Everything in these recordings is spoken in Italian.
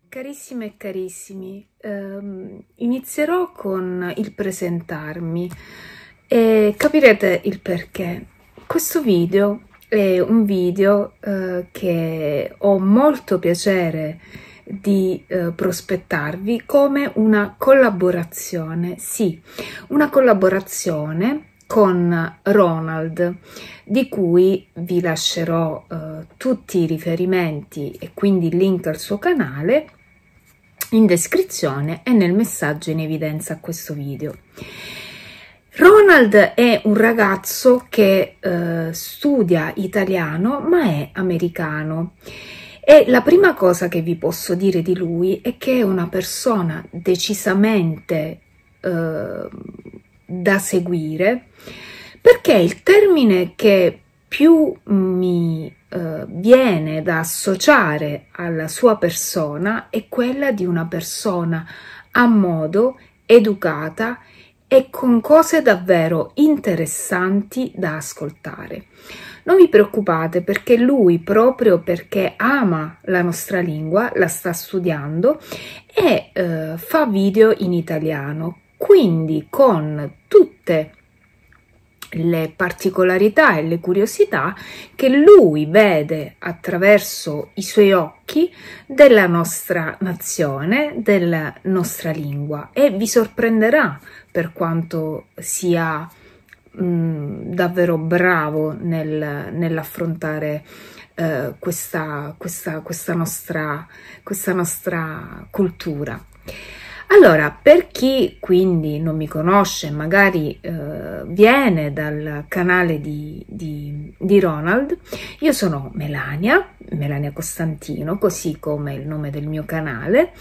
Carissime e carissimi, inizierò con il presentarmi e capirete il perché. Questo video è un video che ho molto piacere di prospettarvi come una collaborazione, sì, una collaborazione con Ronald, di cui vi lascerò tutti i riferimenti e quindi il link al suo canale in descrizione e nel messaggio in evidenza a questo video. Ronald è un ragazzo che studia italiano ma è americano, e la prima cosa che vi posso dire di lui è che è una persona decisamente da seguire, perché il termine che più mi viene da associare alla sua persona è quella di una persona a modo, educata e con cose davvero interessanti da ascoltare. Non vi preoccupate, perché lui, proprio perché ama la nostra lingua, la sta studiando e fa video in italiano, quindi con tutte le particolarità e le curiosità che lui vede attraverso i suoi occhi della nostra nazione, della nostra lingua, e vi sorprenderà per quanto sia davvero bravo nell'affrontare questa nostra cultura. Allora, per chi quindi non mi conosce, magari viene dal canale di Ronald, io sono Melania Costantino, così come il nome del mio canale,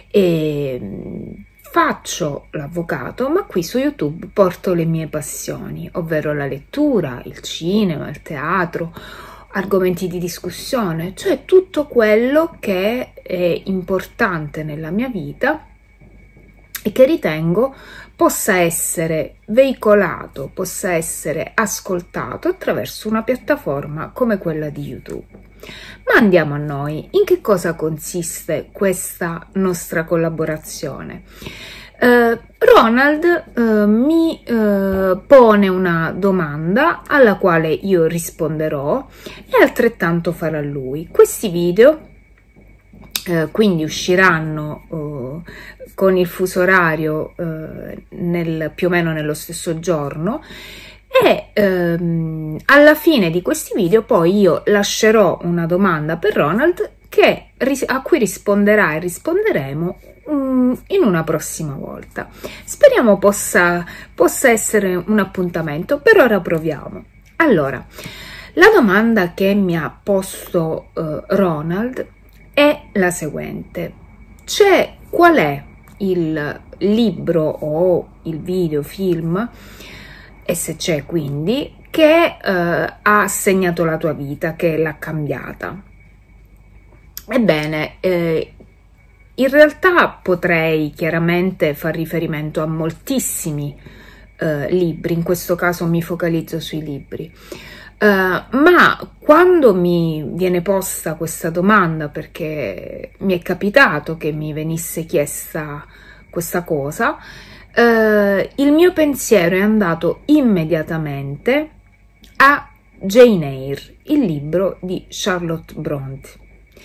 e faccio l'avvocato, ma qui su YouTube porto le mie passioni, ovvero la lettura, il cinema, il teatro, argomenti di discussione, cioè tutto quello che è importante nella mia vita e che ritengo possa essere veicolato, possa essere ascoltato attraverso una piattaforma come quella di YouTube. Ma andiamo a noi. In che cosa consiste questa nostra collaborazione? Ronald mi pone una domanda alla quale io risponderò, e altrettanto farà lui. Questi video quindi usciranno con il fuso orario più o meno nello stesso giorno, e alla fine di questi video poi io lascerò una domanda per Ronald a cui risponderà e risponderemo in una prossima volta. Speriamo possa essere un appuntamento. Per ora proviamo. Allora, la domanda che mi ha posto Ronald è la seguente: qual è il libro o il videofilm, e se c'è quindi, che ha segnato la tua vita, che l'ha cambiata? Ebbene, in realtà potrei chiaramente far riferimento a moltissimi libri, in questo caso mi focalizzo sui libri. Ma quando mi viene posta questa domanda, perché mi è capitato che mi venisse chiesta questa cosa, il mio pensiero è andato immediatamente a Jane Eyre, il libro di Charlotte Brontë.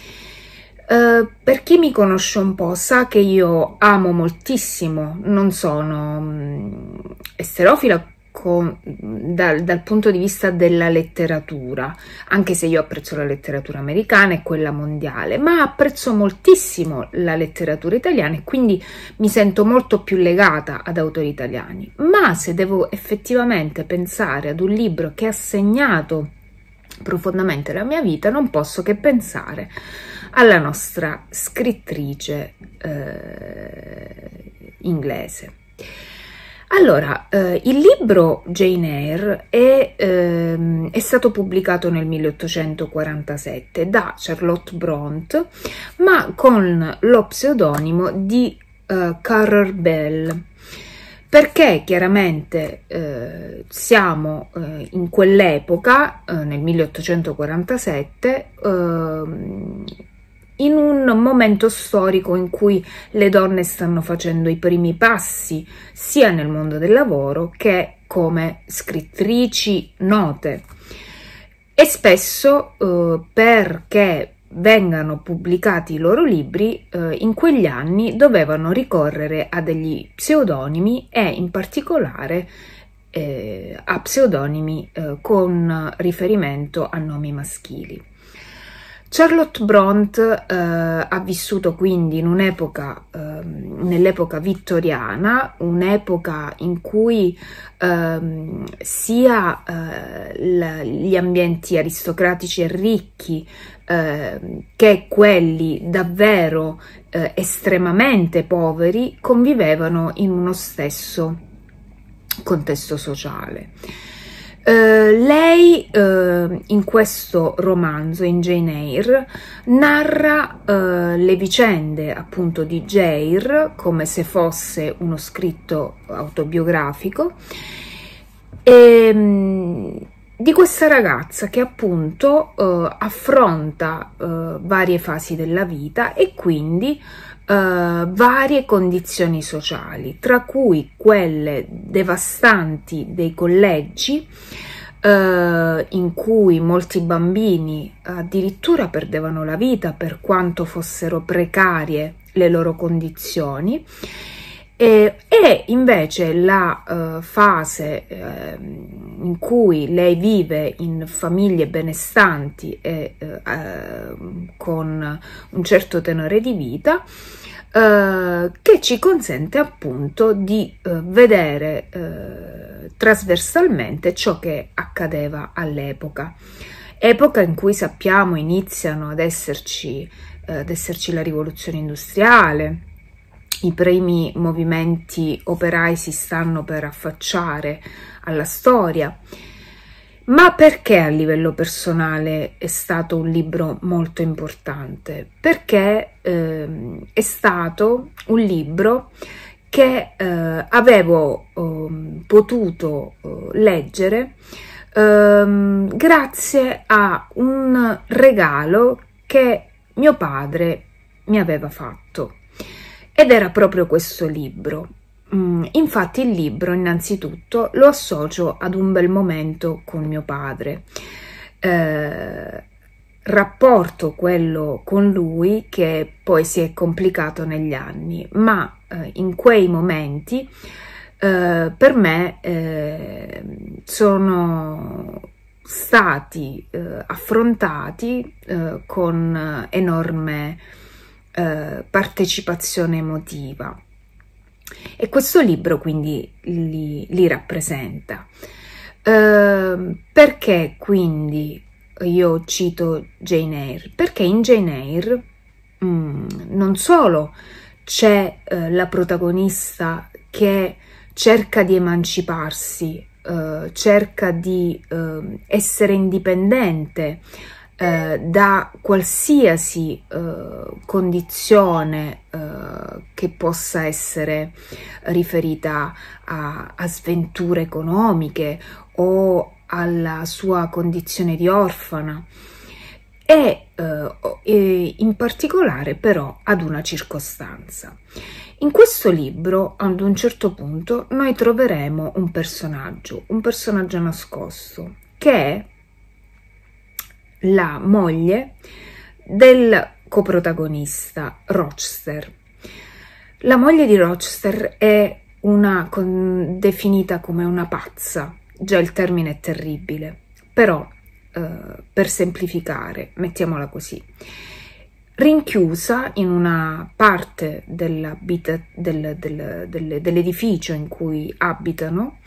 Per chi mi conosce un po' sa che io amo moltissimo, non sono esterofila dal punto di vista della letteratura, anche se io apprezzo la letteratura americana e quella mondiale, ma apprezzo moltissimo la letteratura italiana e quindi mi sento molto più legata ad autori italiani. Ma se devo effettivamente pensare ad un libro che ha segnato profondamente la mia vita, non posso che pensare alla nostra scrittrice inglese. Allora, il libro Jane Eyre è stato pubblicato nel 1847 da Charlotte Brontë, ma con lo pseudonimo di Currer Bell, perché chiaramente siamo in quell'epoca, nel 1847, in un momento storico in cui le donne stanno facendo i primi passi sia nel mondo del lavoro che come scrittrici note, e spesso perché vengano pubblicati i loro libri, in quegli anni dovevano ricorrere a degli pseudonimi e in particolare a pseudonimi con riferimento a nomi maschili. Charlotte Brontë ha vissuto quindi in un'epoca, nell'epoca vittoriana, un'epoca in cui sia gli ambienti aristocratici e ricchi che quelli davvero estremamente poveri convivevano in uno stesso contesto sociale. Lei in questo romanzo, in Jane Eyre, narra le vicende appunto di Jair come se fosse uno scritto autobiografico, di questa ragazza che appunto affronta varie fasi della vita e quindi varie condizioni sociali, tra cui quelle devastanti dei collegi, in cui molti bambini addirittura perdevano la vita per quanto fossero precarie le loro condizioni, e invece la fase in cui lei vive in famiglie benestanti e con un certo tenore di vita, che ci consente appunto di vedere trasversalmente ciò che accadeva all'epoca, epoca in cui sappiamo iniziano ad esserci la rivoluzione industriale, i primi movimenti operai si stanno per affacciare alla storia. Ma perché a livello personale è stato un libro molto importante? Perché è stato un libro che avevo potuto leggere grazie a un regalo che mio padre mi aveva fatto. Ed era proprio questo libro. Infatti il libro innanzitutto lo associo ad un bel momento con mio padre, rapporto quello con lui che poi si è complicato negli anni, ma in quei momenti per me sono stati affrontati con enorme partecipazione emotiva, e questo libro quindi li rappresenta. Perché quindi io cito Jane Eyre? Perché in Jane Eyre non solo c'è la protagonista che cerca di emanciparsi, cerca di essere indipendente da qualsiasi condizione che possa essere riferita a sventure economiche o alla sua condizione di orfana, e in particolare però ad una circostanza. In questo libro, ad un certo punto, noi troveremo un personaggio nascosto, che è la moglie del coprotagonista, Rochester. La moglie di Rochester è definita come una pazza, già il termine è terribile, però per semplificare, mettiamola così, rinchiusa in una parte dell'edificio in cui abitano,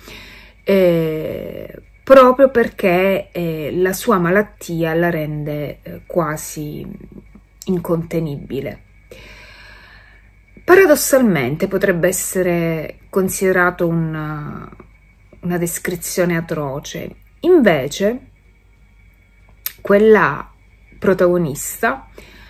proprio perché la sua malattia la rende quasi incontenibile. Paradossalmente potrebbe essere considerato una descrizione atroce, invece quella protagonista,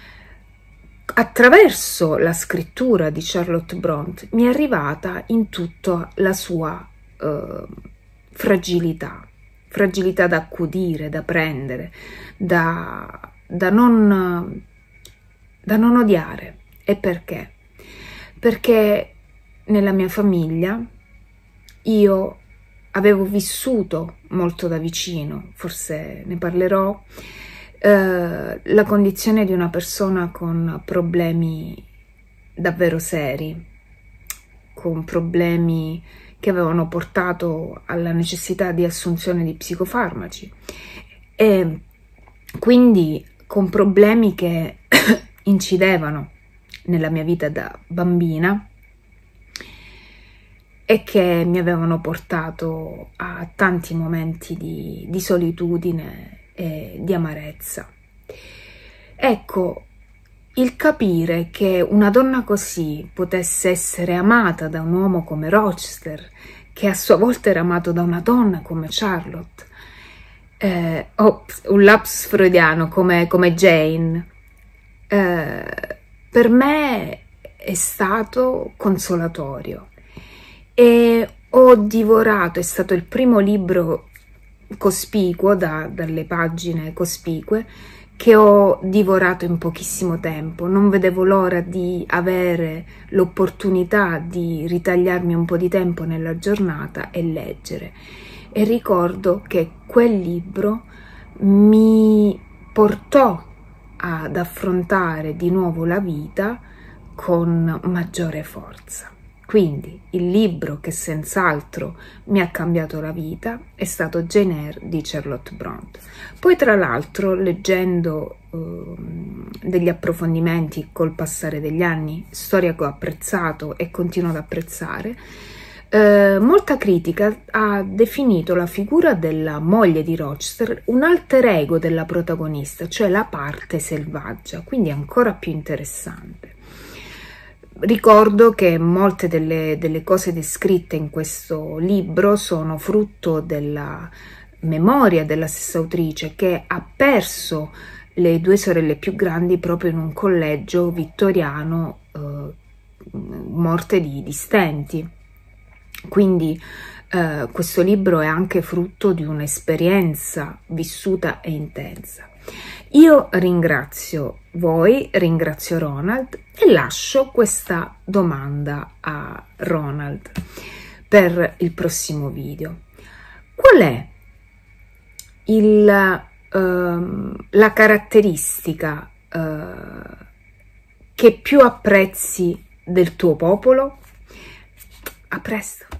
attraverso la scrittura di Charlotte Brontë, mi è arrivata in tutta la sua fragilità da accudire, da prendere, da non da non odiare. E perché? Perché nella mia famiglia io avevo vissuto molto da vicino, forse ne parlerò, la condizione di una persona con problemi davvero seri, con problemi che avevano portato alla necessità di assunzione di psicofarmaci e quindi con problemi che incidevano nella mia vita da bambina e che mi avevano portato a tanti momenti di solitudine e di amarezza. Ecco, il capire che una donna così potesse essere amata da un uomo come Rochester, che a sua volta era amato da una donna come Charlotte, un lapsus freudiano come Jane, per me è stato consolatorio. E ho divorato, è stato il primo libro cospicuo, dalle pagine cospicue, che ho divorato in pochissimo tempo. Non vedevo l'ora di avere l'opportunità di ritagliarmi un po' di tempo nella giornata e leggere. E ricordo che quel libro mi portò ad affrontare di nuovo la vita con maggiore forza. Quindi il libro che senz'altro mi ha cambiato la vita è stato Jane Eyre di Charlotte Brontë. Poi tra l'altro, leggendo degli approfondimenti col passare degli anni, storia che ho apprezzato e continuo ad apprezzare, molta critica ha definito la figura della moglie di Rochester un alter ego della protagonista, cioè la parte selvaggia, quindi ancora più interessante. Ricordo che molte delle cose descritte in questo libro sono frutto della memoria della stessa autrice, che ha perso le due sorelle più grandi proprio in un collegio vittoriano, morte di stenti. Quindi questo libro è anche frutto di un'esperienza vissuta e intensa. Io ringrazio voi, ringrazio Ronald e lascio questa domanda a Ronald per il prossimo video. Qual è la caratteristica che più apprezzi del tuo popolo? A presto!